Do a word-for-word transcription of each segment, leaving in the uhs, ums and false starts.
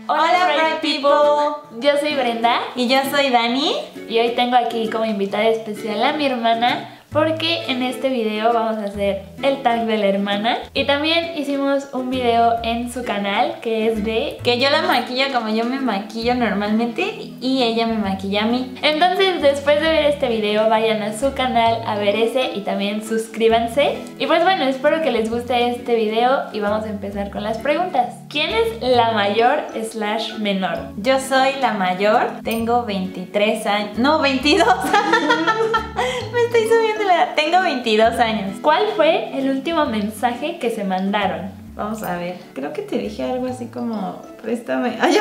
Hola, Hola Bright People. Yo soy Brenda. Y yo soy Dani. Y hoy tengo aquí como invitada especial a mi hermana, porque en este video vamos a hacer el tag de la hermana. Y también hicimos un video en su canal que es de... que yo la maquillo como yo me maquillo normalmente y ella me maquilla a mí. Entonces después de ver este video vayan a su canal a ver ese y también suscríbanse. Y pues bueno, espero que les guste este video y vamos a empezar con las preguntas. ¿Quién es la mayor slash menor? Yo soy la mayor, tengo veintitrés años, no, veintidós me estoy subiendo la edad, tengo veintidós años. ¿Cuál fue el último mensaje que se mandaron? Vamos a ver, creo que te dije algo así como, préstame, ah, ya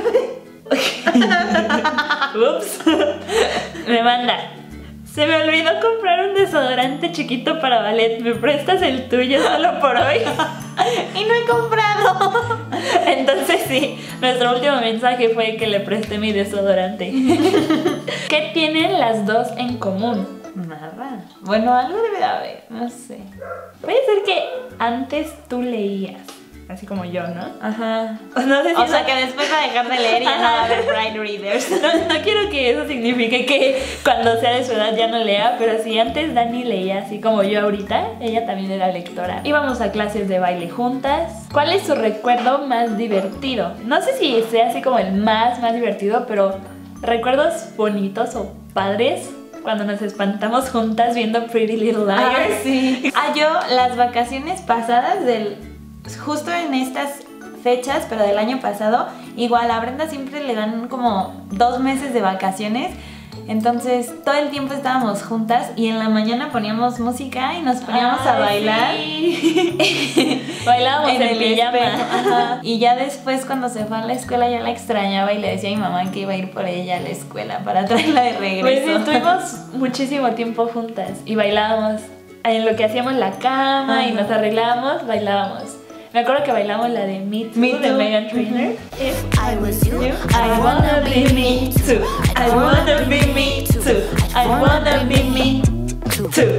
me acordé. Ups. Me manda: se me olvidó comprar un desodorante chiquito para ballet, ¿me prestas el tuyo solo por hoy? Y no he comprado. Entonces sí, nuestro último mensaje fue que le presté mi desodorante. ¿Qué tienen las dos en común? Nada. Bueno, algo debe de haber, no sé. Puede ser que antes tú leías, así como yo, ¿no? Ajá. No sé si o sea, que después va a dejar de leer y ya no va a haber Bright Readers. No, no quiero que eso signifique que cuando sea de su edad ya no lea, pero si antes Dani leía así como yo ahorita, ella también era lectora. Íbamos a clases de baile juntas. ¿Cuál es su recuerdo más divertido? No sé si sea así como el más, más divertido, pero recuerdos bonitos o padres cuando nos espantamos juntas viendo Pretty Little Liars. Ah, sí. Ah, yo las vacaciones pasadas del... justo en estas fechas, pero del año pasado, igual a Brenda siempre le dan como dos meses de vacaciones. Entonces todo el tiempo estábamos juntas y en la mañana poníamos música y nos poníamos Ay, a bailar. Sí. Bailábamos en, en pijama. Ajá. Y ya después cuando se fue a la escuela yo la extrañaba y le decía a mi mamá que iba a ir por ella a la escuela para traerla de regreso. Pues sí, estuvimos muchísimo tiempo juntas y bailábamos. En lo que hacíamos la cama. Ajá. Y nos arreglábamos, bailábamos. Me acuerdo que bailamos la de Me Too, Me de Too. Meghan Trainor. If I was you, I wanna be me too. I wanna be me too. I wanna be me too.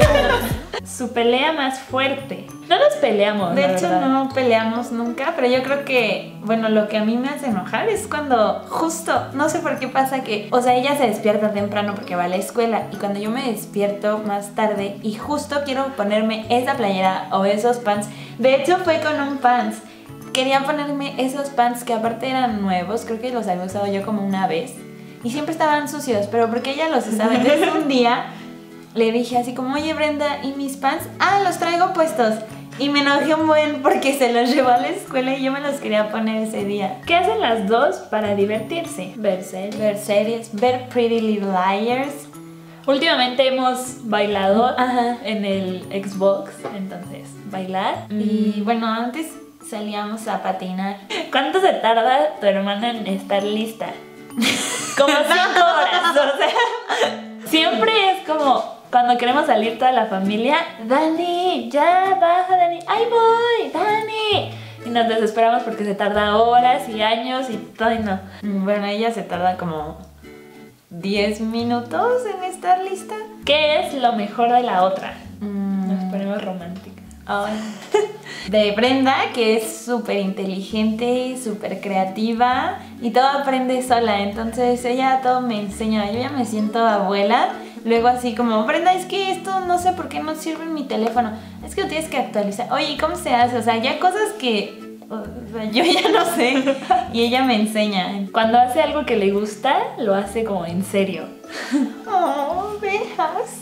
Su pelea más fuerte. No nos peleamos, de la hecho verdad. No peleamos nunca, pero yo creo que, bueno, lo que a mí me hace enojar es cuando justo, no sé por qué pasa que, o sea, ella se despierta temprano porque va a la escuela y cuando yo me despierto más tarde y justo quiero ponerme esa playera o esos pants, de hecho fue con un pants, quería ponerme esos pants que aparte eran nuevos, creo que los había usado yo como una vez y siempre estaban sucios, pero porque ella los usaba, entonces un día le dije así como, oye Brenda, ¿y mis pants? Ah, los traigo puestos. Y me enojé un buen porque se los llevó a la escuela y yo me los quería poner ese día. ¿Qué hacen las dos para divertirse? Ver series, ver, series, ver Pretty Little Liars. Últimamente hemos bailado. Ajá. En el Xbox, entonces, bailar. Y bueno, antes salíamos a patinar. ¿Cuánto se tarda tu hermana en estar lista? Como cinco horas, o sea, siempre es como... cuando queremos salir toda la familia, Dani, ya baja, Dani, ahí voy, Dani. Y nos desesperamos porque se tarda horas y años y todo y no. Bueno, ella se tarda como diez minutos en estar lista. ¿Qué es lo mejor de la otra? Mm. Nos ponemos románticas. Ay. De Brenda, que es súper inteligente, súper creativa y todo aprende sola. Entonces ella todo me enseña. Yo ya me siento abuela. Luego así como, Brenda, es que esto no sé por qué no sirve en mi teléfono. Es que lo tienes que actualizar. Oye, ¿cómo se hace? O sea, ya cosas que o sea, yo ya no sé. Y ella me enseña. Cuando hace algo que le gusta, lo hace como en serio. Oh, dejas.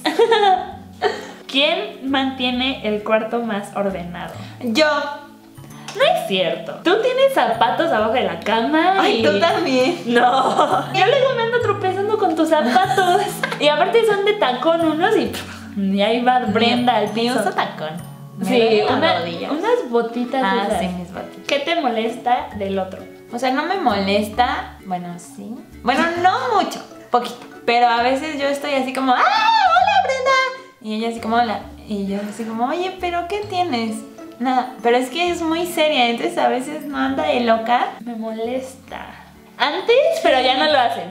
¿Quién mantiene el cuarto más ordenado? Yo. No es cierto. Tú tienes zapatos abajo de la cama. Ay, y... tú también. No. Yo luego me ando tropezando con tus zapatos. Y aparte son de tacón unos y, y ahí va Brenda al piso. Uso tacón. Me Sí, duele la una, rodilla. unas botitas. Ah, esas. sí, mis botitas. ¿Qué te molesta del otro? O sea, no me molesta. Bueno, sí. Bueno, no mucho. Poquito. Pero a veces yo estoy así como, ¡ah, hola, Brenda! Y ella así como, hola. Y yo así como, oye, ¿pero qué tienes? Nada, pero es que es muy seria, entonces a veces no anda de loca. Me molesta. Antes, pero ya no lo hacen.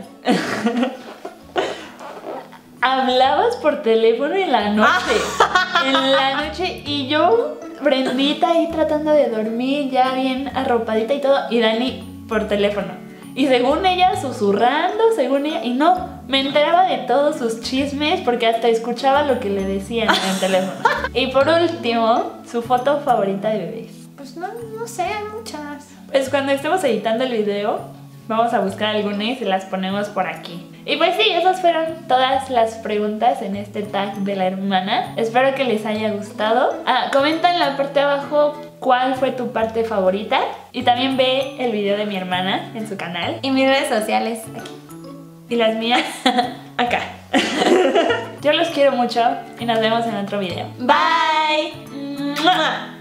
Hablabas por teléfono en la noche. En la noche y yo, Brendita ahí tratando de dormir, ya bien arropadita y todo. Y Dani por teléfono. Y según ella, susurrando, según ella, y no, me enteraba de todos sus chismes porque hasta escuchaba lo que le decían en el teléfono. Y por último, su foto favorita de bebés. Pues no, no sé, hay muchas. Pues cuando estemos editando el video, vamos a buscar algunas y se las ponemos por aquí. Y pues sí, esas fueron todas las preguntas en este tag de la hermana. Espero que les haya gustado. Ah, comenta en la parte de abajo cuál fue tu parte favorita. Y también ve el video de mi hermana en su canal. Y mis redes sociales aquí. Y las mías acá. Yo los quiero mucho y nos vemos en otro video. Bye. ¡Mua!